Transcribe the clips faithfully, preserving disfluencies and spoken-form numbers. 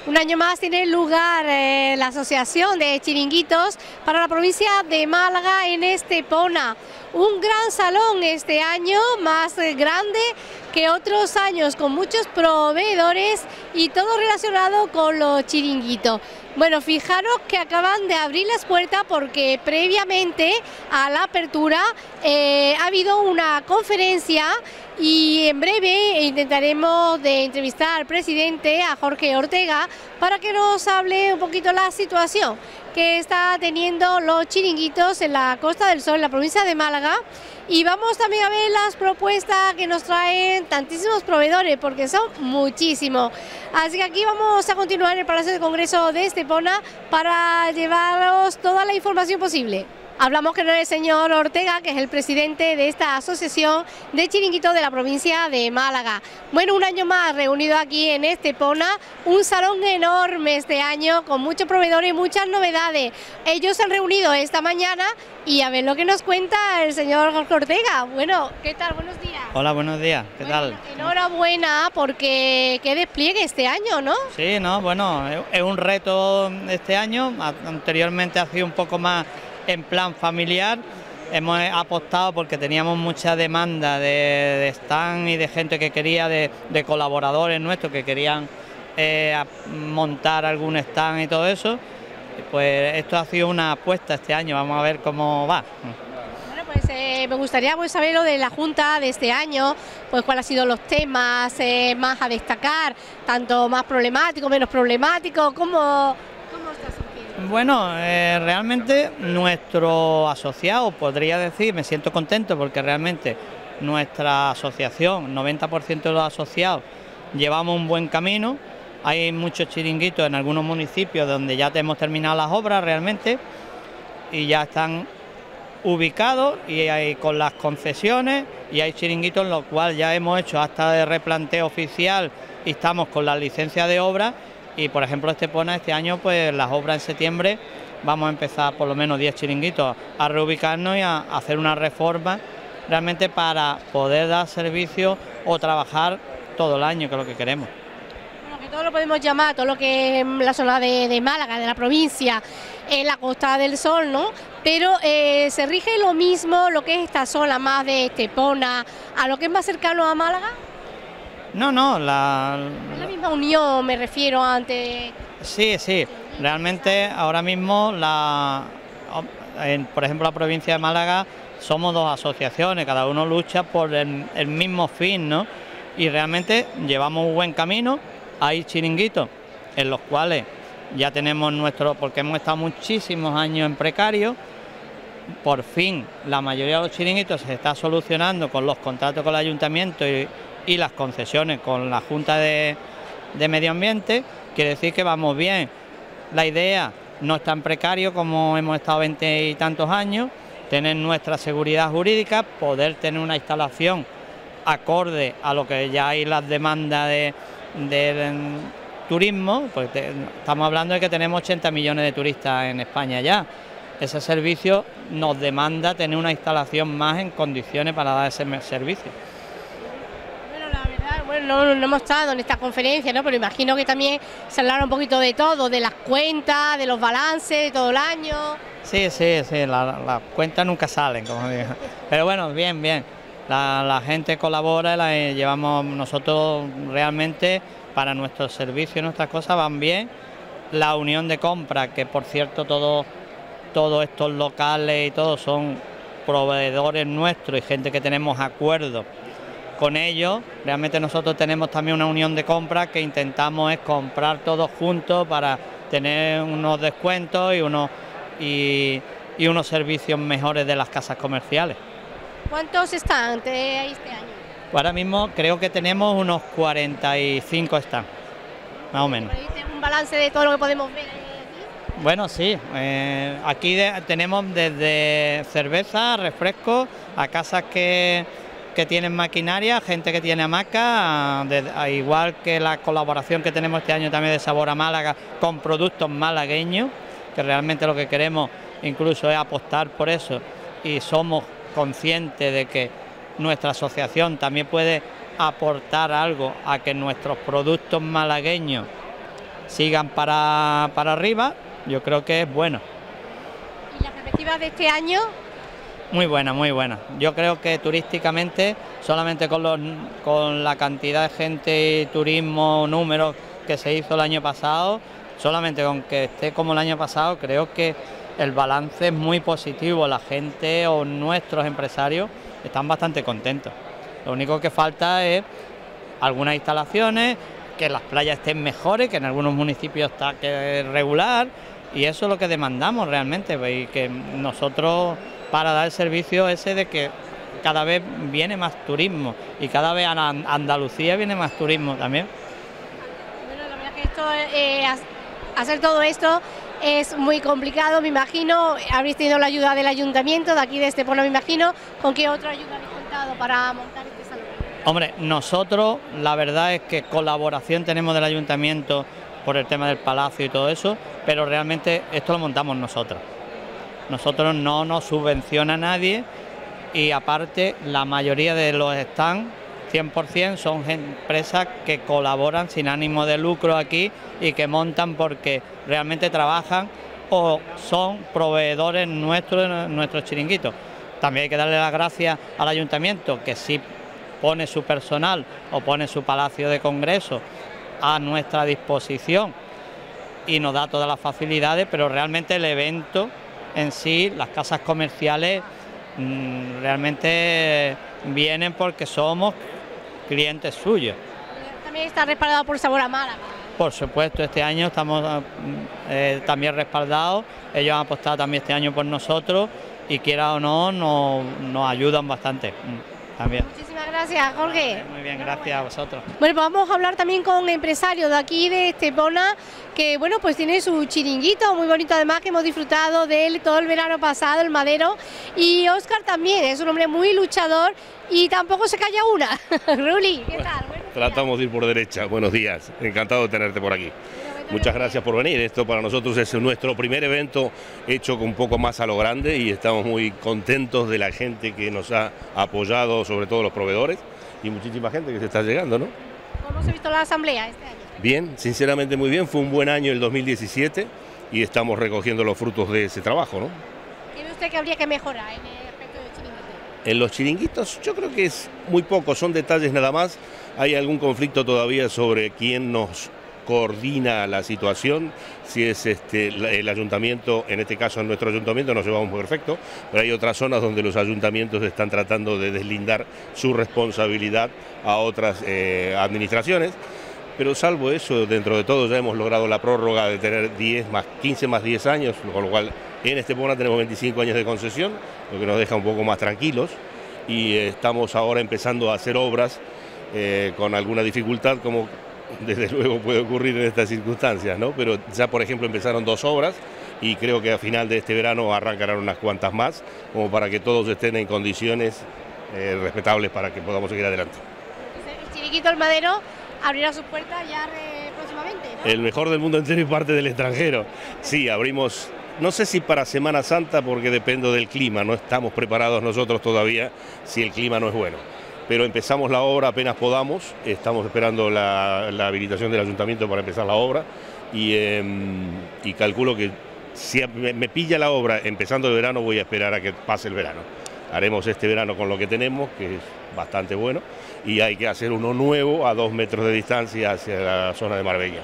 Un año más tiene lugar eh, la Asociación de Chiringuitos para la provincia de Málaga en Estepona. Un gran salón este año, más grande que otros años, con muchos proveedores y todo relacionado con los chiringuitos. Bueno, fijaros que acaban de abrir las puertas porque previamente a la apertura eh, ha habido una conferencia y en breve intentaremos de entrevistar al presidente, a Jorge Ortega, para que nos hable un poquito la situación que está teniendo los chiringuitos en la Costa del Sol, en la provincia de Málaga. Y vamos también a ver las propuestas que nos traen tantísimos proveedores, porque son muchísimos. Así que aquí vamos a continuar en el Palacio de Congreso de Estepona para llevaros toda la información posible. Hablamos con el señor Ortega, que es el presidente de esta asociación de chiringuitos de la provincia de Málaga. Bueno, un año más reunido aquí en Estepona, un salón enorme este año con muchos proveedores y muchas novedades. Ellos se han reunido esta mañana y a ver lo que nos cuenta el señor Jorge Ortega. Bueno, ¿qué tal? Buenos días. Hola, buenos días. ¿Qué bueno, tal? Enhorabuena porque qué despliegue este año, ¿no? Sí, no, bueno, es un reto este año. Anteriormente ha sido un poco más en plan familiar. Hemos apostado porque teníamos mucha demanda de, de stand y de gente que quería, de, de colaboradores nuestros que querían eh, montar algún stand y todo eso. Pues esto ha sido una apuesta este año, vamos a ver cómo va. Bueno, pues eh, me gustaría pues, saber lo de la Junta de este año, pues cuáles han sido los temas eh, más a destacar, tanto más problemáticos, menos problemáticos, ¿cómo, cómo está surgiendo? Bueno, eh, realmente nuestro asociado, podría decir, me siento contento porque realmente nuestra asociación, noventa por ciento de los asociados, llevamos un buen camino. Hay muchos chiringuitos en algunos municipios donde ya hemos terminado las obras realmente y ya están ubicados y hay con las concesiones, y hay chiringuitos en los cuales ya hemos hecho hasta de replanteo oficial y estamos con la licencia de obra. Y por ejemplo Estepona este año, pues las obras en septiembre vamos a empezar por lo menos diez chiringuitos a reubicarnos y a hacer una reforma realmente para poder dar servicio o trabajar todo el año, que es lo que queremos. Bueno, que todo lo podemos llamar, todo lo que es la zona de, de Málaga, de la provincia, en la Costa del Sol, ¿no? Pero eh, se rige lo mismo lo que es esta zona más de Estepona, a lo que es más cercano a Málaga. No, no, la... Es la misma unión, me refiero antes. Sí, sí, realmente ahora mismo, la, en, por ejemplo, la provincia de Málaga somos dos asociaciones, cada uno lucha por el, el mismo fin, ¿no? Y realmente llevamos un buen camino, hay chiringuitos en los cuales ya tenemos nuestro, porque hemos estado muchísimos años en precario, por fin la mayoría de los chiringuitos se está solucionando con los contratos con el ayuntamiento y y las concesiones con la Junta de, de Medio Ambiente. Quiere decir que vamos bien. La idea no está en precario como hemos estado veinte y tantos años, tener nuestra seguridad jurídica, poder tener una instalación acorde a lo que ya hay las demandas de, de, de turismo, porque te, estamos hablando de que tenemos ochenta millones de turistas en España ya. Ese servicio nos demanda tener una instalación más en condiciones para dar ese servicio. Bueno, no, no hemos estado en esta conferencia, ¿no? Pero imagino que también se hablará un poquito de todo, de las cuentas, de los balances, de todo el año. Sí, sí, sí, las la cuentas nunca salen, como digo. Pero bueno, bien, bien. La, la gente colabora, la llevamos nosotros realmente para nuestros servicios y nuestras cosas van bien. La unión de compra, que por cierto todos todos estos locales y todo son proveedores nuestros y gente que tenemos acuerdos con ellos. Realmente nosotros tenemos también una unión de compra que intentamos es comprar todos juntos para tener unos descuentos y unos y, y unos servicios mejores de las casas comerciales. ¿Cuántos stands hay este año? Ahora mismo creo que tenemos unos cuarenta y cinco stands, más o menos. ¿Un balance de todo lo que podemos ver aquí? Bueno, sí, eh, aquí de, tenemos desde cerveza, refrescos, a casas que que tienen maquinaria, gente que tiene hamaca, igual que la colaboración que tenemos este año también de Sabor a Málaga con productos malagueños, que realmente lo que queremos incluso es apostar por eso y somos conscientes de que nuestra asociación también puede aportar algo a que nuestros productos malagueños sigan para, para arriba, yo creo que es bueno. ¿Y las perspectivas de este año? Muy buena, muy buena. Yo creo que turísticamente, solamente con, los, con la cantidad de gente y turismo, números que se hizo el año pasado, solamente con que esté como el año pasado, creo que el balance es muy positivo. La gente o nuestros empresarios están bastante contentos. Lo único que falta es algunas instalaciones, que las playas estén mejores, que en algunos municipios está que regular, y eso es lo que demandamos realmente, y que nosotros, para dar el servicio ese de que cada vez viene más turismo y cada vez a Andalucía viene más turismo también. Bueno, la verdad que esto, eh, hacer todo esto es muy complicado, me imagino. Habréis tenido la ayuda del ayuntamiento de aquí de Estepona, me imagino. ¿Con qué otra ayuda habéis contado para montar este salón? Hombre, nosotros la verdad es que colaboración tenemos del ayuntamiento por el tema del palacio y todo eso, pero realmente esto lo montamos nosotros. Nosotros no nos subvenciona nadie y aparte la mayoría de los stands, cien por cien, son empresas que colaboran sin ánimo de lucro aquí y que montan porque realmente trabajan o son proveedores nuestros, nuestros chiringuitos. También hay que darle las gracias al ayuntamiento, que sí pone su personal o pone su palacio de congreso a nuestra disposición y nos da todas las facilidades, pero realmente el evento en sí, las casas comerciales mmm, realmente vienen porque somos clientes suyos. También está respaldado por Sabor a Málaga. Por supuesto, este año estamos eh, también respaldados, ellos han apostado también este año por nosotros y quiera o no, nos, nos ayudan bastante también. Muchísimas gracias, Jorge. Muy bien, gracias a vosotros. Bueno, pues vamos a hablar también con empresarios de aquí de Estepona, que bueno, pues tiene su chiringuito muy bonito, además que hemos disfrutado de él todo el verano pasado, el Madero, y Óscar también es un hombre muy luchador y tampoco se calla una. Ruli, ¿qué tal? Bueno, tratamos de ir por derecha. Buenos días, encantado de tenerte por aquí. Muchas gracias por venir. Esto para nosotros es nuestro primer evento hecho un poco más a lo grande y estamos muy contentos de la gente que nos ha apoyado, sobre todo los proveedores y muchísima gente que se está llegando, ¿no? ¿Cómo se ha visto la asamblea este año? Bien, sinceramente muy bien. Fue un buen año el dos mil diecisiete y estamos recogiendo los frutos de ese trabajo, ¿no? ¿Cree usted que habría que mejorar en el aspecto de chiringuitos? En los chiringuitos yo creo que es muy poco, son detalles nada más. Hay algún conflicto todavía sobre quién nos coordina la situación, si es este el ayuntamiento, en este caso en nuestro ayuntamiento nos llevamos perfecto, pero hay otras zonas donde los ayuntamientos están tratando de deslindar su responsabilidad a otras eh, administraciones, pero salvo eso, dentro de todo ya hemos logrado la prórroga de tener diez más quince más diez años, con lo cual en Estepona tenemos veinticinco años de concesión, lo que nos deja un poco más tranquilos y eh, estamos ahora empezando a hacer obras eh, con alguna dificultad, como desde luego puede ocurrir en estas circunstancias, ¿no? Pero ya por ejemplo empezaron dos obras y creo que a final de este verano arrancarán unas cuantas más, como para que todos estén en condiciones eh, respetables para que podamos seguir adelante. El chiringuito El Madero abrirá sus puertas ya re, próximamente, ¿no? El mejor del mundo entero y parte del extranjero. Sí, abrimos, no sé si para Semana Santa, porque depende del clima, no estamos preparados nosotros todavía si el clima no es bueno. Pero empezamos la obra apenas podamos, estamos esperando la, la habilitación del ayuntamiento para empezar la obra y, eh, y calculo que si me, me pilla la obra empezando el verano voy a esperar a que pase el verano. Haremos este verano con lo que tenemos, que es bastante bueno, y hay que hacer uno nuevo a dos metros de distancia hacia la zona de Marbella.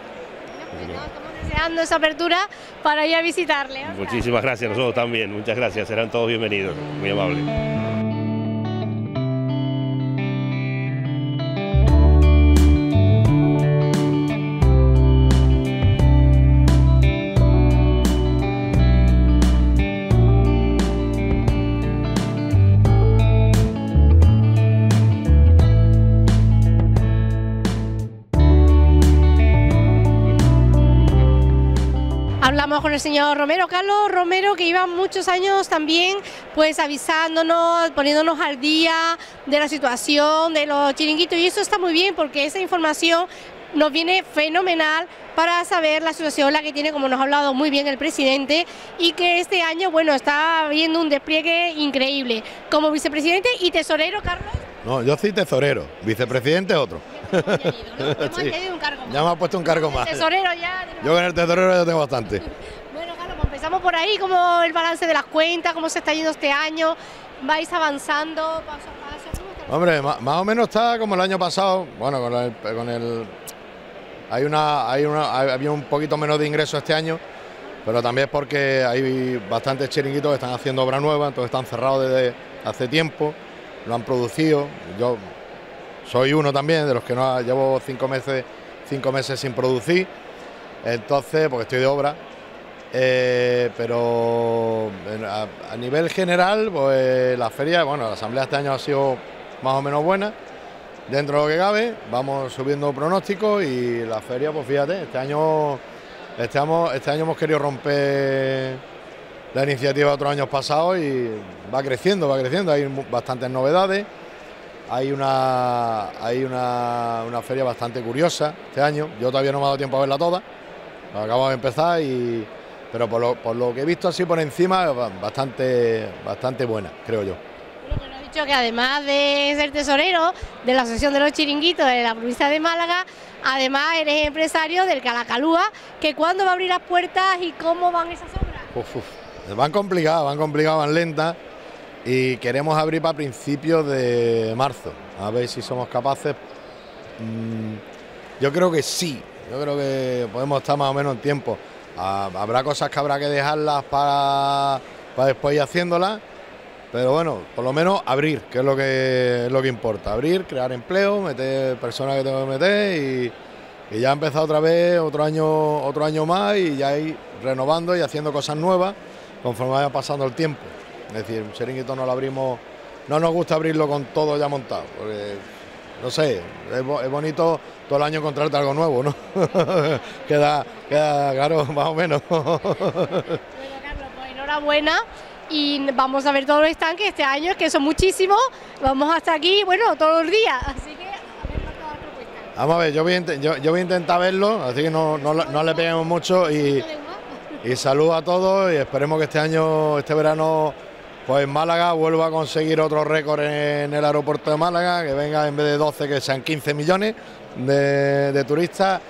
Bueno, pues estamos deseando esa apertura para ir a visitarle. Oscar. Muchísimas gracias, nosotros también, muchas gracias, serán todos bienvenidos, muy amables. Hablamos con el señor Romero, Carlos Romero, que lleva muchos años también pues avisándonos, poniéndonos al día de la situación de los chiringuitos, y eso está muy bien porque esa información nos viene fenomenal para saber la situación la que tiene, como nos ha hablado muy bien el presidente, y que este año bueno está viendo un despliegue increíble. Como vicepresidente y tesorero, Carlos. No, yo soy tesorero, vicepresidente otro. Ya hemos añadido, ¿no? Hemos Sí. añadido un cargo más. Ya me has puesto un cargo más. Tesorero ya. Yo con el tesorero ya tengo bastante. Bueno, Carlos, pues empezamos por ahí, como el balance de las cuentas, cómo se está yendo este año, vais avanzando paso a paso. ¿Cómo está? Hombre, más, más o menos está como el año pasado. Bueno, con el, con el hay una, hay una, hay- había un poquito menos de ingresos este año, pero también es porque hay bastantes chiringuitos que están haciendo obra nueva, entonces están cerrados desde hace tiempo, lo han producido. Yo soy uno también de los que no llevo cinco meses, cinco meses sin producir, entonces porque estoy de obra. Eh, pero en- a, a nivel general, pues la feria, bueno, la asamblea este año ha sido más o menos buena, dentro de lo que cabe, vamos subiendo pronósticos y la feria, pues fíjate, este año, este año, este año hemos querido romper la iniciativa de otros años pasados y va creciendo, va creciendo, hay mu- bastantes novedades, hay una, hay una, una feria bastante curiosa este año, yo todavía no me ha dado tiempo a verla toda, acabamos de empezar y... Pero por lo, por lo que he visto así por encima, ba- bastante, bastante buena, creo yo. Bueno, que nos ha dicho que además de ser tesorero de la Asociación de los Chiringuitos de la provincia de Málaga, además eres empresario del Calacalúa, que cuándo va a abrir las puertas y cómo van esas obras. Uf, uf. Van complicadas, van complicadas, van lentas y queremos abrir para principios de marzo, a ver si somos capaces. Mm, yo creo que sí, yo creo que podemos estar más o menos en tiempo. Ah, habrá cosas que habrá que dejarlas para, para después ir haciéndolas, pero bueno, por lo menos abrir, que es lo que es lo que importa, abrir, crear empleo, meter personas que tengo que meter y, y ya empezar otra vez otro año, otro año más y ya ir renovando y haciendo cosas nuevas conforme vaya pasando el tiempo. Es decir, un chiringuito no lo abrimos, no nos gusta abrirlo con todo ya montado, porque no sé, es, bo- es bonito todo el año encontrarte algo nuevo, ¿no? queda, queda claro, más o menos. Bueno, Carlos, pues enhorabuena y vamos a ver todos los estanques este año, que son muchísimos, vamos hasta aquí, bueno, todos los días, así que a ver todas las propuestas. Vamos a ver, yo voy a, inte- yo, yo voy a intentar verlo, así que no, no, no le peguemos mucho y, y saludo a todos y esperemos que este año, este verano, pues Málaga vuelva a conseguir otro récord en el aeropuerto de Málaga, que venga en vez de doce que sean quince millones de, de turistas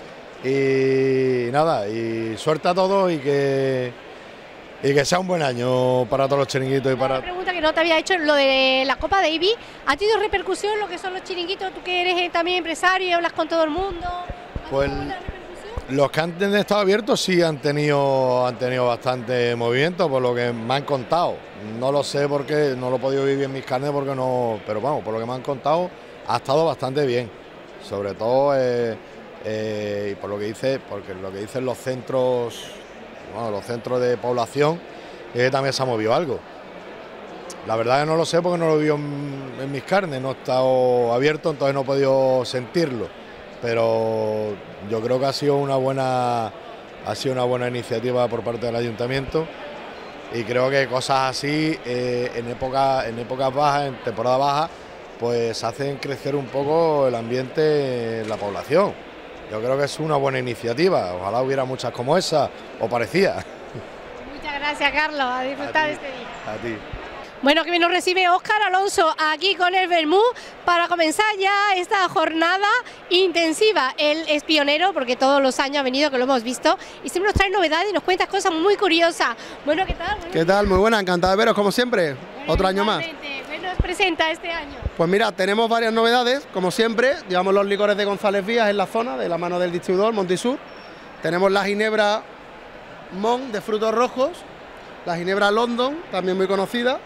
y nada, y suerte a todos y que, y que sea un buen año para todos los chiringuitos y Una para... pregunta que no te había hecho, lo de la Copa Davis, ¿ha tenido repercusión lo que son los chiringuitos? Tú que eres eh, también empresario y hablas con todo el mundo. ¿Ha Pues tenido buena repercusión? los que han estado abiertos sí han tenido, han tenido bastante movimiento, por lo que me han contado. No lo sé porque no lo he podido vivir en mis carnes, porque no, pero vamos, por lo que me han contado, ha estado bastante bien. Sobre todo, eh, eh, y por lo que dice, porque lo que dicen los centros, bueno, los centros de población, es que también se ha movido algo. La verdad es que no lo sé porque no lo he visto en, en mis carnes, no he estado abierto, entonces no he podido sentirlo. Pero yo creo que ha sido una buena, ha sido una buena iniciativa por parte del ayuntamiento y creo que cosas así eh, en época, en épocas bajas, en temporada baja, pues hacen crecer un poco el ambiente en la población. Yo creo que es una buena iniciativa, ojalá hubiera muchas como esa o parecidas. Muchas gracias, Carlos, a disfrutar A de ti. este día. A ti. Bueno, que bien nos recibe Óscar Alonso aquí con el Bermú para comenzar ya esta jornada intensiva. Él es pionero porque todos los años ha venido, que lo hemos visto, y siempre nos trae novedades y nos cuenta cosas muy curiosas. Bueno, ¿qué tal? ¿Qué tal? Muy buena, encantado de veros como siempre. Bueno, Otro año más. igualmente. ¿Qué nos presenta este año? Pues mira, tenemos varias novedades, como siempre. Llevamos los licores de González Vías en la zona, de la mano del distribuidor Montisur. Tenemos la ginebra Mon de frutos rojos, la ginebra London, también muy conocida.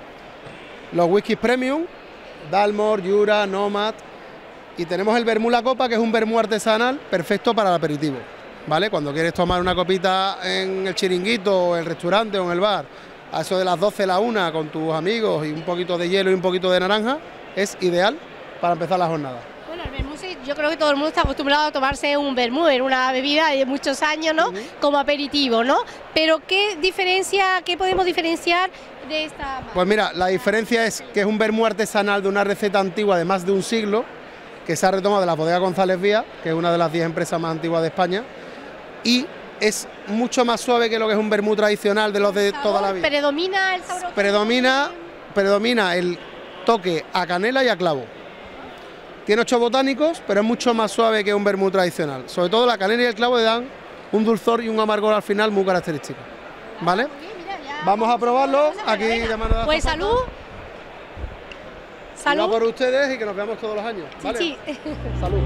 Los whiskies premium, Dalmor, Jura, Nomad. Y tenemos el vermú La Copa, que es un vermú artesanal perfecto para el aperitivo. ¿Vale? Cuando quieres tomar una copita en el chiringuito, o en el restaurante o en el bar, a eso de las doce, la una, con tus amigos y un poquito de hielo y un poquito de naranja, es ideal para empezar la jornada. Bueno, el vermú, sí, yo creo que todo el mundo está acostumbrado a tomarse un vermú, era una bebida de muchos años, ¿no? Ujú. Como aperitivo, ¿no? Pero ¿qué diferencia, qué podemos diferenciar de esta marca? Pues mira, la diferencia es que es un vermú artesanal de una receta antigua de más de un siglo, que se ha retomado de la bodega González Vías, que es una de las diez empresas más antiguas de España, y es mucho más suave que lo que es un vermú tradicional de los de ¿Sabor? toda la vida. ¿Predomina el sabor? Predomina, predomina el toque a canela y a clavo. Tiene ocho botánicos, pero es mucho más suave que un vermut tradicional. Sobre todo la canela y el clavo le dan un dulzor y un amargor al final muy característico. ¿Vale? Vamos a probarlo aquí de mano de Pues salud. Salud. Va por ustedes y que nos veamos todos los años. ¿Vale? Sí, sí. Salud.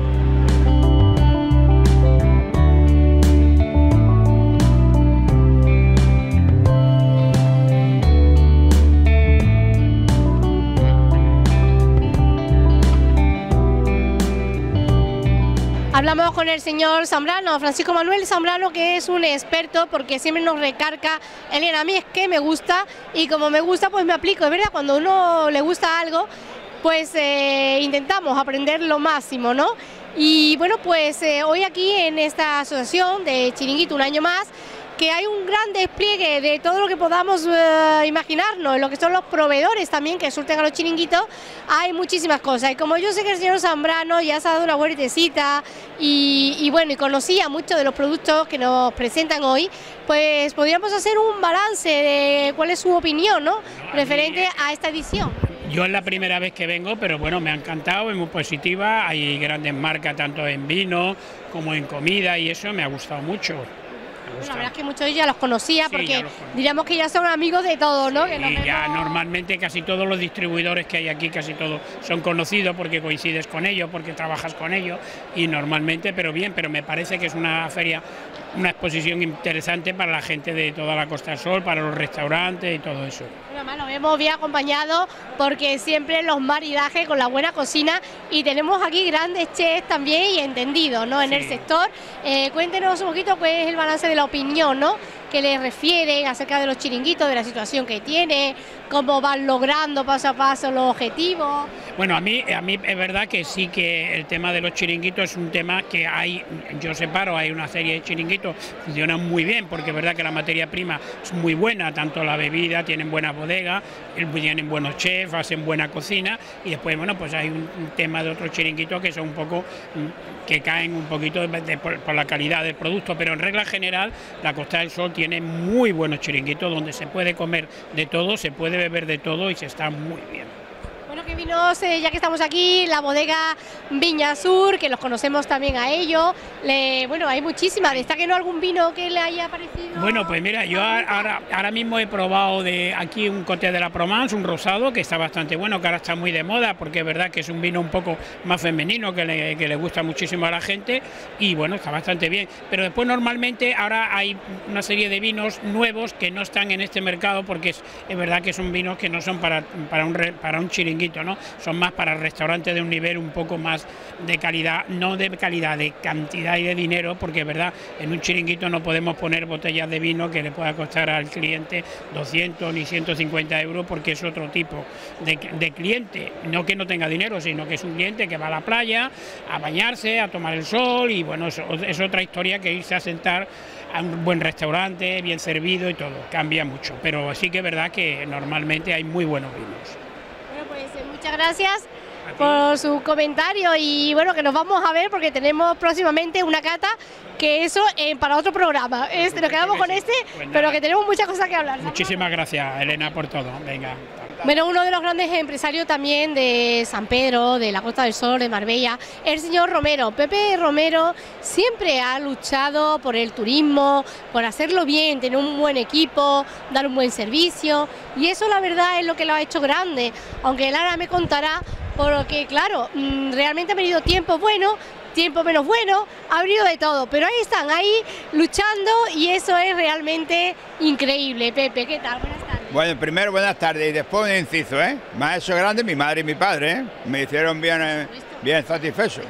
Hablamos con el señor Zambrano, Francisco Manuel Zambrano, que es un experto porque siempre nos recarga, Elena, a mí es que me gusta y como me gusta pues me aplico, es verdad, cuando a uno le gusta algo pues eh, intentamos aprender lo máximo, ¿no? Y bueno, pues eh, hoy aquí en esta asociación de Chiringuito, un año más, que hay un gran despliegue de todo lo que podamos eh, imaginarnos, lo que son los proveedores también que surten a los chiringuitos, hay muchísimas cosas. Y como yo sé que el señor Zambrano ya se ha dado una vueltecita y, y bueno, y conocía muchos de los productos que nos presentan hoy, pues podríamos hacer un balance de cuál es su opinión, ¿no?, referente a esta edición. Yo es la primera vez que vengo, pero bueno, me ha encantado, es muy positiva, hay grandes marcas tanto en vino como en comida y eso me ha gustado mucho. Bueno, la verdad es que muchos de ellos ya los conocía, sí, porque los diríamos que ya son amigos de todos, ¿no? Sí, que nos y ya vemos... normalmente casi todos los distribuidores que hay aquí, casi todos son conocidos porque coincides con ellos, porque trabajas con ellos y normalmente, pero bien, pero me parece que es una feria, una exposición interesante para la gente de toda la Costa del Sol, para los restaurantes y todo eso. Bueno, además, nos hemos bien acompañado porque siempre los maridajes con la buena cocina y tenemos aquí grandes chefs también y entendidos, ¿no?, en Sí. el sector. Eh, cuéntenos un poquito cuál es el balance de la opinión, ¿no?, que le refiere acerca de los chiringuitos, de la situación que tiene, cómo van logrando paso a paso los objetivos. Bueno, a mí, a mí es verdad que sí que el tema de los chiringuitos es un tema que hay, yo separo, hay una serie de chiringuitos, funcionan muy bien, porque es verdad que la materia prima es muy buena, tanto la bebida, tienen buena bodega, tienen buenos chefs, hacen buena cocina, y después, bueno, pues hay un, un tema de otros chiringuitos que son un poco, que caen un poquito de, de, por, por la calidad del producto, pero en regla general, la Costa del Sol tiene muy buenos chiringuitos donde se puede comer de todo, se puede beber de todo y se está muy bien. Bueno, que vinos, eh, ya que estamos aquí, la bodega Viña Sur, que los conocemos también a ellos, le, bueno, hay muchísimas, destáquenos algún vino que le haya parecido. Bueno, pues mira, yo ahora, ahora mismo he probado de aquí un Côte de la Provence, un rosado, que está bastante bueno, que ahora está muy de moda, porque es verdad que es un vino un poco más femenino, que le, que le gusta muchísimo a la gente, y bueno, está bastante bien. Pero después normalmente ahora hay una serie de vinos nuevos que no están en este mercado, porque es, es verdad que son vinos que no son para, para, un, para un chiringuito, ¿no? Son más para restaurantes de un nivel un poco más de calidad, no de calidad, de cantidad y de dinero, porque es verdad, en un chiringuito no podemos poner botellas de vino que le pueda costar al cliente doscientos ni ciento cincuenta euros, porque es otro tipo de, de cliente, no que no tenga dinero, sino que es un cliente que va a la playa a bañarse, a tomar el sol, y bueno, es, es otra historia que irse a sentar a un buen restaurante, bien servido y todo, cambia mucho, pero sí que es verdad que normalmente hay muy buenos vinos. Pues eh, muchas gracias por su comentario y bueno, que nos vamos a ver porque tenemos próximamente una cata, que eso eh, para otro programa. Este, nos quedamos con este, pues pero que tenemos muchas cosas que hablar. Muchísimas gracias, Elena, por todo. Venga. Bueno, uno de los grandes empresarios también de San Pedro, de la Costa del Sol, de Marbella, el señor Romero. Pepe Romero siempre ha luchado por el turismo, por hacerlo bien, tener un buen equipo, dar un buen servicio, y eso la verdad es lo que lo ha hecho grande, aunque Lara me contará, porque claro, realmente ha venido tiempo bueno, tiempo menos bueno, ha habido de todo, pero ahí están, ahí luchando, y eso es realmente increíble. Pepe, ¿qué tal? Buenas tardes. Bueno, primero buenas tardes y después un inciso, ¿eh? Me ha hecho grande mi madre y mi padre, ¿eh? Me hicieron bien, eh, bien satisfechos.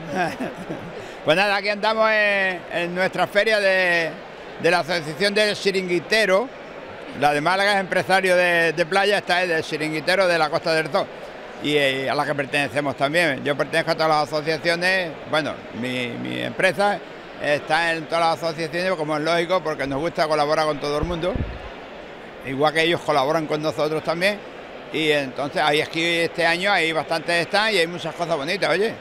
Pues nada, aquí andamos en, en nuestra feria de, de la Asociación de Chiringuiteros. La de Málaga es empresario de, de playa, esta es de Chiringuiteros de la Costa del Sol, y eh, a la que pertenecemos también. Yo pertenezco a todas las asociaciones, bueno, mi, mi empresa está en todas las asociaciones, como es lógico, porque nos gusta colaborar con todo el mundo, igual que ellos colaboran con nosotros también, y entonces ahí aquí este año hay bastantes stands y hay muchas cosas bonitas, oye.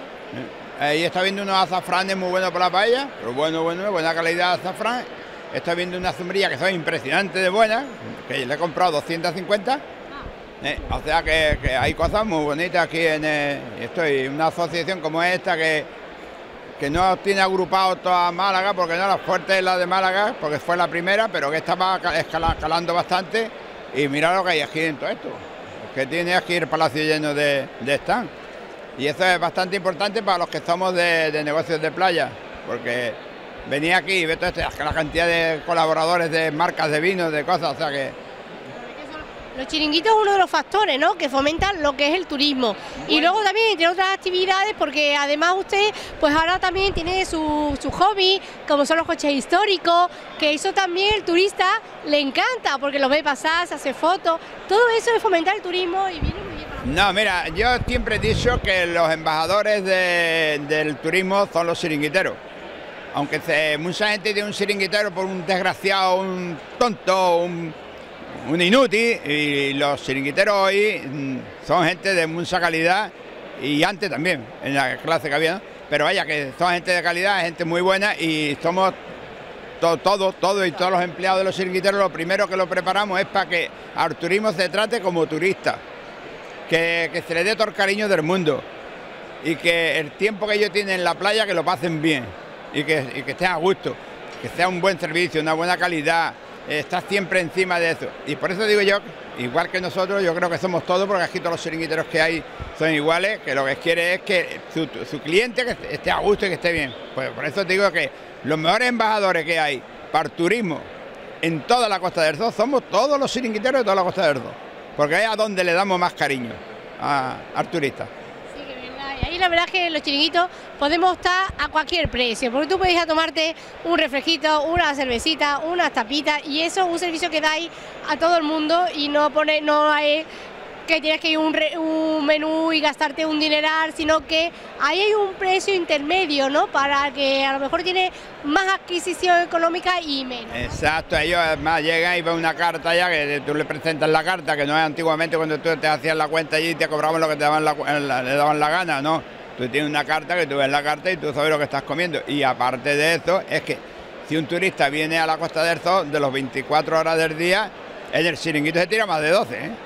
Ahí está viendo unos azafranes muy buenos para la paella, pero bueno, bueno, buena calidad de azafrán. Estoy viendo una zumbría que son impresionantes de buenas, que le he comprado doscientas cincuenta, Eh, o sea que, que hay cosas muy bonitas aquí en eh, estoy una asociación como esta que, que no tiene agrupado toda Málaga, porque no, la fuerte es la de Málaga, porque fue la primera, pero que estaba escalando bastante. Y mira lo que hay aquí en todo esto, que tiene aquí el palacio lleno de, de stand. Y eso es bastante importante para los que somos de, de negocios de playa, porque venía aquí y ve toda esta, la cantidad de colaboradores de marcas de vinos, de cosas, o sea que... Los chiringuitos es uno de los factores, ¿no?, que fomentan lo que es el turismo. Bueno. Y luego también tiene otras actividades, porque además usted, pues ahora también tiene su, su hobby, como son los coches históricos, que eso también el turista le encanta, porque los ve pasar, se hace fotos, todo eso es fomentar el turismo y viene muy bien para nosotros. No, mira, yo siempre he dicho que los embajadores de, del turismo son los chiringuiteros. Aunque se, mucha gente tiene un chiringuitero por un desgraciado, un tonto, un... un inútil, y los chiringuiteros hoy son gente de mucha calidad, y antes también, en la clase que había, ¿no? Pero vaya, que son gente de calidad, gente muy buena, y somos todos, todos, todo, y todos los empleados de los chiringuiteros, lo primero que lo preparamos es para que al turismo se trate como turista, que, que se le dé todo el cariño del mundo, y que el tiempo que ellos tienen en la playa, que lo pasen bien, y que, y que estén a gusto, que sea un buen servicio, una buena calidad. Está siempre encima de eso, y por eso digo yo, igual que nosotros, yo creo que somos todos, porque aquí todos los chiringuiteros que hay son iguales, que lo que quiere es que su, su cliente que esté a gusto y que esté bien. Pues por eso digo que los mejores embajadores que hay para el turismo en toda la Costa del Sol somos todos los chiringuiteros de toda la Costa del Sol, porque es a donde le damos más cariño a, al turista. Y ahí la verdad es que los chiringuitos podemos estar a cualquier precio, porque tú puedes ir a tomarte un refresquito, una cervecita, unas tapitas, y eso es un servicio que dais a todo el mundo, y no pone, no hay que tienes que ir un, re, un menú y gastarte un dineral, sino que ahí hay un precio intermedio, ¿no?, para que a lo mejor tiene más adquisición económica y menos, ¿no? Exacto, ellos además llegan y ven una carta ya, que tú le presentas la carta, que no es antiguamente cuando tú te hacías la cuenta allí y te cobraban lo que te daban la, la, le daban la gana, no. Tú tienes una carta que tú ves la carta y tú sabes lo que estás comiendo. Y aparte de eso, es que si un turista viene a la Costa del Sol, de los veinticuatro horas del día, en el chiringuito se tira más de doce, ¿eh?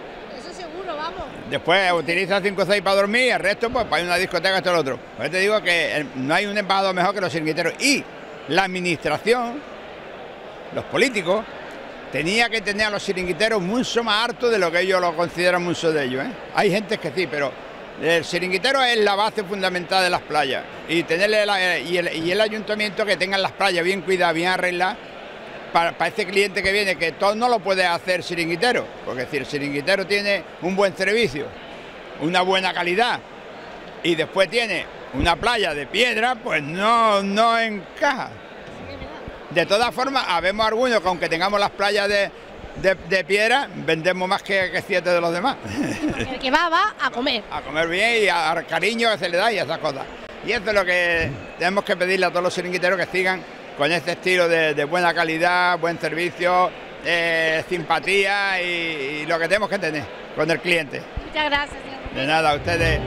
Después utiliza cinco o seis para dormir, y el resto pues para ir a una discoteca, esto y lo otro. Por eso te digo que no hay un embajador mejor que los chiringuiteros. Y la administración, los políticos, tenía que tener a los chiringuiteros mucho más hartos de lo que ellos lo consideran muchos de ellos, ¿eh? Hay gente que sí, pero el chiringuitero es la base fundamental de las playas. Y tenerle la, y, el, y el ayuntamiento que tengan las playas bien cuidadas, bien arregladas, Para, para este cliente que viene, que todo no lo puede hacer chiringuitero, porque si el chiringuitero tiene un buen servicio, una buena calidad, y después tiene una playa de piedra, pues no, no encaja. De todas formas, habemos algunos que aunque tengamos las playas de, de, de piedra, vendemos más que, que siete de los demás. El que va, va a comer. A comer bien y al cariño que se le da y a esas cosas. Y eso es lo que tenemos que pedirle a todos los chiringuiteros, que sigan con este estilo de, de buena calidad, buen servicio, eh, simpatía y, y lo que tenemos que tener con el cliente. Muchas gracias, señor. De nada, a ustedes.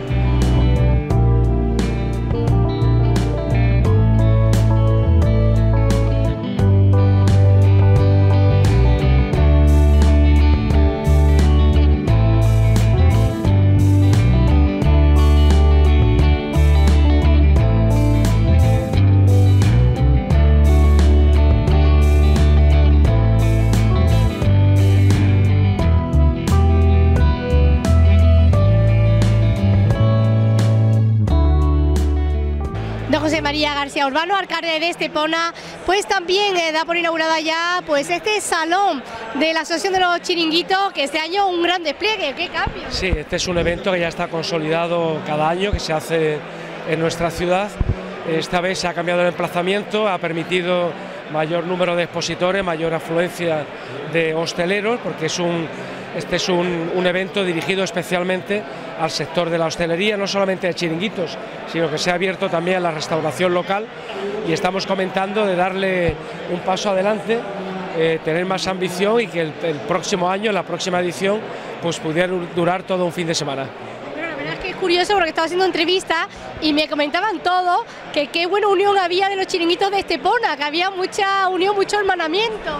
José María García Urbano, alcalde de Estepona, pues también eh, da por inaugurada ya pues este salón de la Asociación de los Chiringuitos, que este año un gran despliegue. ¿Qué cambio? Sí, este es un evento que ya está consolidado cada año, que se hace en nuestra ciudad. Esta vez se ha cambiado el emplazamiento, ha permitido mayor número de expositores, mayor afluencia de hosteleros, porque es un, este es un, un evento dirigido especialmente al sector de la hostelería, no solamente de chiringuitos, sino que se ha abierto también a la restauración local, y estamos comentando de darle un paso adelante, eh, tener más ambición, y que el, el próximo año, la próxima edición, pues pudiera durar todo un fin de semana. Pero la verdad es que es curioso, porque estaba haciendo entrevistas y me comentaban todo que qué buena unión había de los chiringuitos de Estepona, que había mucha unión, mucho hermanamiento. Eh.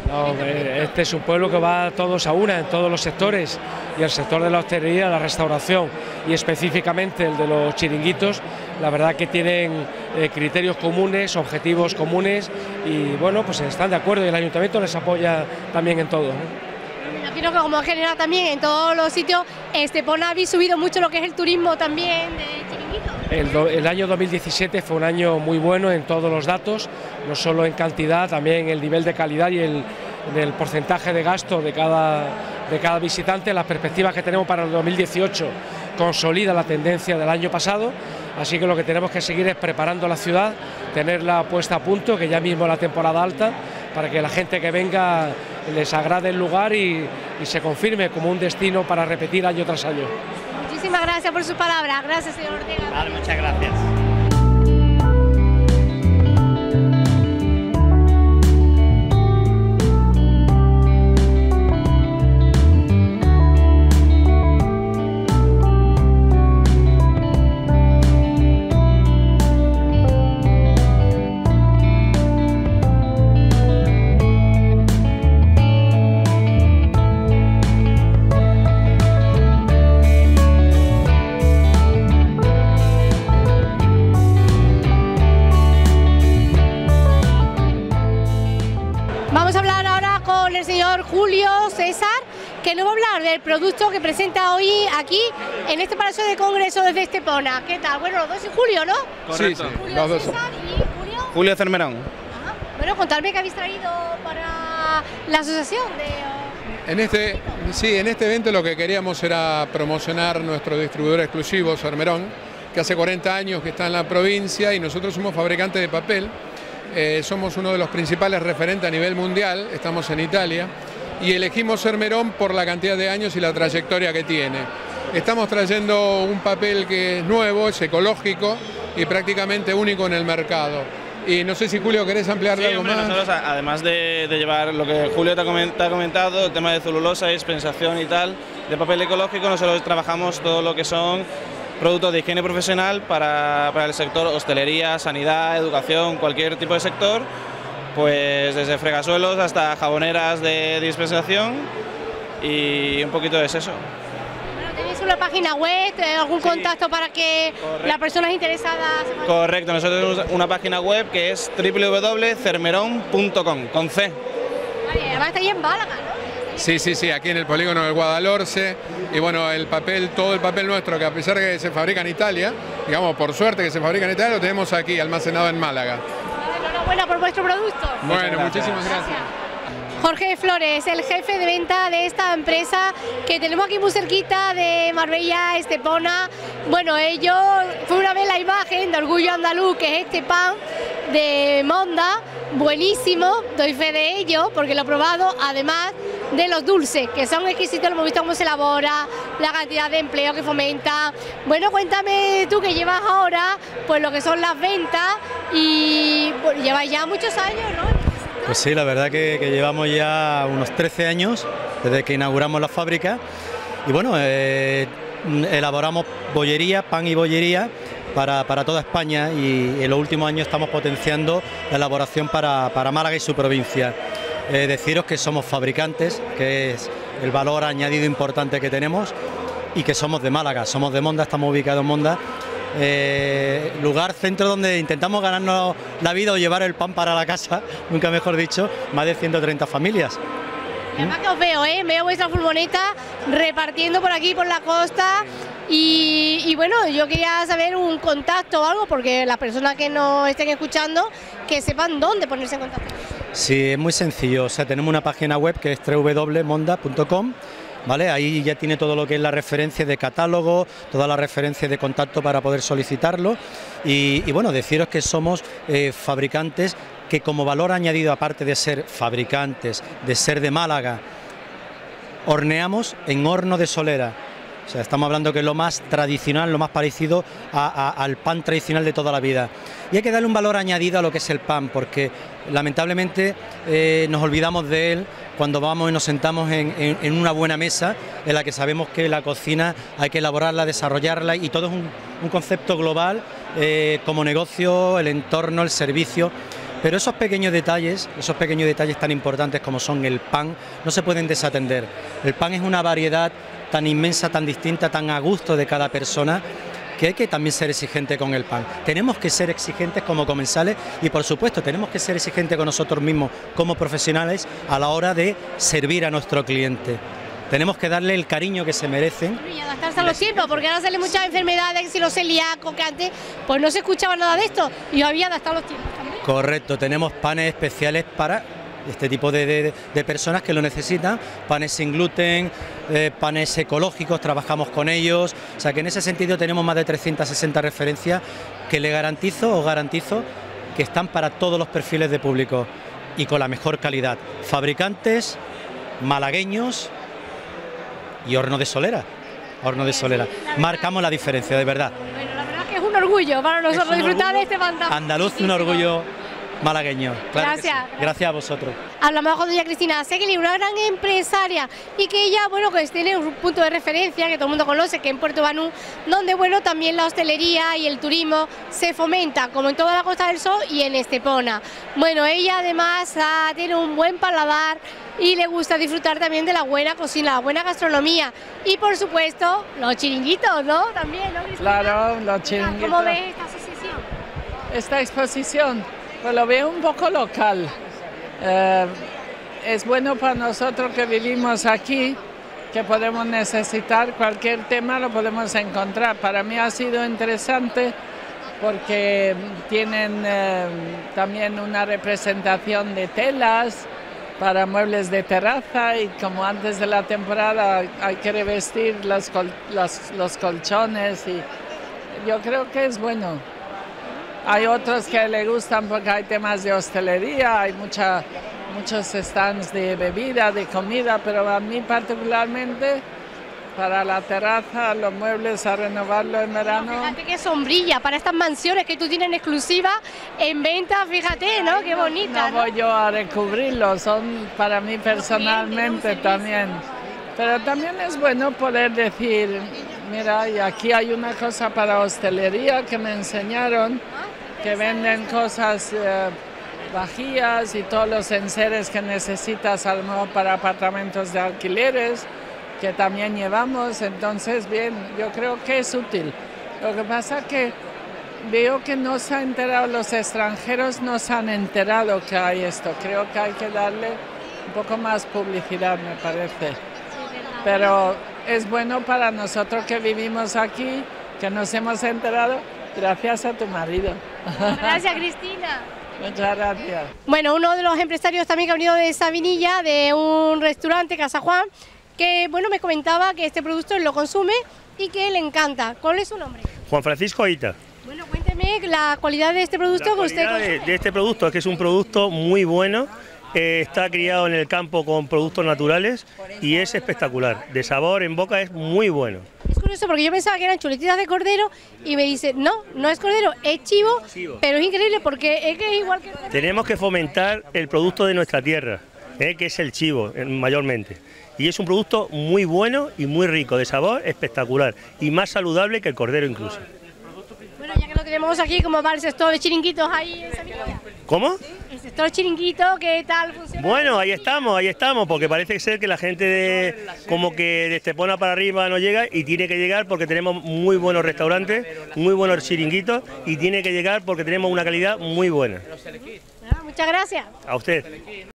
No, este es un pueblo que va todos a una en todos los sectores, y el sector de la hostelería, la restauración y específicamente el de los chiringuitos, la verdad que tienen eh, criterios comunes, objetivos comunes y bueno, pues están de acuerdo y el ayuntamiento les apoya también en todo, ¿no? Me imagino que como general también en todos los sitios, Estepona habéis subido mucho lo que es el turismo también de chiringuitos. El, do, el año dos mil diecisiete fue un año muy bueno en todos los datos, no solo en cantidad, también el nivel de calidad y el, el porcentaje de gasto de cada, de cada visitante. Las perspectivas que tenemos para el dos mil dieciocho consolida la tendencia del año pasado, así que lo que tenemos que seguir es preparando la ciudad, tenerla puesta a punto, que ya mismo es la temporada alta, para que la gente que venga les agrade el lugar y, y se confirme como un destino para repetir año tras año. Muchísimas gracias por sus palabras. Gracias, señor Ortega. Vale, muchas gracias. Julio César, que nos va a hablar del producto que presenta hoy aquí en este Palacio de Congreso desde Estepona. ¿Qué tal? Bueno, los dos y Julio, ¿no? Correcto. Sí, sí. Julio los dos. César y Julio. Julio Cermerón. Ajá. Bueno, contadme qué habéis traído para la asociación de... En este, sí, en este evento lo que queríamos era promocionar nuestro distribuidor exclusivo, Cermerón, que hace cuarenta años que está en la provincia y nosotros somos fabricantes de papel. Eh, somos uno de los principales referentes a nivel mundial, estamos en Italia, y elegimos Cermerón por la cantidad de años y la trayectoria que tiene. Estamos trayendo un papel que es nuevo, es ecológico y prácticamente único en el mercado. Y no sé si Julio querés ampliarle sí, algo hombre, más. Nosotros, además de, de llevar lo que Julio te ha comentado, el tema de celulosa, dispensación y tal, de papel ecológico, nosotros trabajamos todo lo que son productos de higiene profesional para, para el sector hostelería, sanidad, educación, cualquier tipo de sector, pues desde fregasuelos hasta jaboneras de dispensación y un poquito de eso. Bueno, ¿tenéis una página web, algún sí. contacto para que Correcto. las personas interesadas... Correcto, nosotros tenemos una página web que es w w w punto cermerón punto com, con C. Vale, además está ahí en Málaga, ¿no? Sí, sí, sí, aquí en el polígono del Guadalhorce, y bueno, el papel, todo el papel nuestro, que a pesar de que se fabrica en Italia, digamos, por suerte que se fabrica en Italia, lo tenemos aquí almacenado en Málaga. Enhorabuena por vuestro producto. Bueno, muchísimas gracias. Jorge Flores, el jefe de venta de esta empresa que tenemos aquí muy cerquita de Marbella, Estepona. Bueno, ello fue una vez la imagen de Orgullo Andaluz, que es este pan de Monda, buenísimo, doy fe de ello porque lo he probado, además de los dulces, que son exquisitos, lo hemos visto cómo se elabora, la cantidad de empleo que fomenta. Bueno, cuéntame tú que llevas ahora, pues lo que son las ventas y pues, llevas ya muchos años, ¿no? Pues sí, la verdad que, que llevamos ya unos trece años desde que inauguramos la fábrica y bueno, eh, elaboramos bollería, pan y bollería para, para toda España y en los últimos años estamos potenciando la elaboración para, para Málaga y su provincia. Eh, deciros que somos fabricantes, que es el valor añadido importante que tenemos y que somos de Málaga, somos de Monda, estamos ubicados en Monda. Eh, lugar, centro donde intentamos ganarnos la vida o llevar el pan para la casa, nunca mejor dicho, más de ciento treinta familias. Y además que os veo, ¿eh? veo vuestra furgoneta repartiendo por aquí, por la costa y, y bueno, yo quería saber un contacto o algo, porque las personas que nos estén escuchando, que sepan dónde ponerse en contacto. Sí, es muy sencillo, o sea, tenemos una página web que es w w w punto monda punto com. ¿Vale? Ahí ya tiene todo lo que es la referencia de catálogo, toda la referencia de contacto para poder solicitarlo y, y bueno, deciros que somos eh, fabricantes que como valor añadido, aparte de ser fabricantes, de ser de Málaga, horneamos en horno de solera. O sea, estamos hablando que es lo más tradicional, lo más parecido a, a, al pan tradicional de toda la vida. Y hay que darle un valor añadido a lo que es el pan, porque lamentablemente eh, nos olvidamos de él cuando vamos y nos sentamos en, en, en una buena mesa, en la que sabemos que la cocina hay que elaborarla, desarrollarla, y todo es un, un concepto global, eh, como negocio, el entorno, el servicio. Pero esos pequeños detalles, esos pequeños detalles tan importantes como son el pan, no se pueden desatender. El pan es una variedad tan inmensa, tan distinta, tan a gusto de cada persona, que hay que también ser exigente con el pan. Tenemos que ser exigentes como comensales y, por supuesto, tenemos que ser exigentes con nosotros mismos como profesionales a la hora de servir a nuestro cliente. Tenemos que darle el cariño que se merecen. Y adaptarse a los tiempos, porque ahora salen muchas enfermedades, y los celíacos, que antes pues no se escuchaba nada de esto, y había adaptado los tiempos también. Correcto, tenemos panes especiales para este tipo de, de, de personas que lo necesitan, panes sin gluten, eh, panes ecológicos, trabajamos con ellos, o sea que en ese sentido tenemos más de trescientas sesenta referencias que le garantizo, os garantizo, que están para todos los perfiles de público y con la mejor calidad. Fabricantes malagueños y horno de solera, horno de solera. Marcamos la diferencia, de verdad. Bueno, la verdad es que es un orgullo para nosotros disfrutar de este fantástico. Andaluz, un orgullo malagueño. Claro. Gracias. Sí. Gracias a vosotros. Hablamos con doña Cristina Segui, una gran empresaria, y que ella, bueno, pues tiene un punto de referencia que todo el mundo conoce, que en Puerto Banús, donde, bueno, también la hostelería y el turismo se fomenta, como en toda la Costa del Sol y en Estepona. Bueno, ella además ah, tiene un buen paladar y le gusta disfrutar también de la buena cocina, la buena gastronomía y, por supuesto, los chiringuitos, ¿no? También, ¿no, Cristina? Claro, los chiringuitos. ¿Cómo ves esta asociación? Esta exposición, pues lo veo un poco local. Eh, es bueno para nosotros que vivimos aquí, que podemos necesitar cualquier tema, lo podemos encontrar. Para mí ha sido interesante porque tienen eh, también una representación de telas para muebles de terraza, y como antes de la temporada hay que revestir las col las, los colchones, y yo creo que es bueno. Hay otros que le gustan porque hay temas de hostelería, hay mucha, muchos stands de bebida, de comida, pero a mí particularmente para la terraza, los muebles, a renovarlo en verano. Fíjate qué sombrilla para estas mansiones que tú tienes en exclusiva en venta, fíjate, ¿no? Qué bonita. No voy yo a recubrirlos, son para mí personalmente también. Pero también es bueno poder decir, mira, y aquí hay una cosa para hostelería que me enseñaron, que venden cosas, eh, vajillas y todos los enseres que necesitas a lo mejor para apartamentos de alquileres, que también llevamos. Entonces, bien, yo creo que es útil. Lo que pasa es que veo que no se ha enterado, los extranjeros no se han enterado que hay esto. Creo que hay que darle un poco más publicidad, me parece. Pero es bueno para nosotros que vivimos aquí, que nos hemos enterado gracias a tu marido. Gracias, Cristina. Muchas gracias. Bueno, uno de los empresarios también que ha venido de Sabinilla, de un restaurante, Casa Juan, que bueno, me comentaba que este producto él lo consume y que le encanta. ¿Cuál es su nombre? Juan Francisco Ita. Bueno, cuénteme la cualidad de este producto La que usted cualidad consume. de, de este producto es que es un producto muy bueno, eh, está criado en el campo con productos naturales y es espectacular. De sabor en boca es muy bueno. Es curioso porque yo pensaba que eran chuletitas de cordero y me dice, no, no es cordero, es chivo, Chivo. pero es increíble porque es que es igual que el cordero. Tenemos que fomentar el producto de nuestra tierra, eh, que es el chivo eh, mayormente. Y es un producto muy bueno y muy rico, de sabor espectacular y más saludable que el cordero incluso. Bueno, ya que lo tenemos aquí, ¿cómo va el sector de chiringuitos ahí en Sevilla? ¿Cómo? El sector chiringuito, ¿qué tal funciona? Bueno, ahí estamos, ahí estamos, porque parece ser que la gente de, como que de Estepona para arriba no llega y tiene que llegar porque tenemos muy buenos restaurantes, muy buenos chiringuitos y tiene que llegar porque tenemos una calidad muy buena. Ah, muchas gracias. A usted.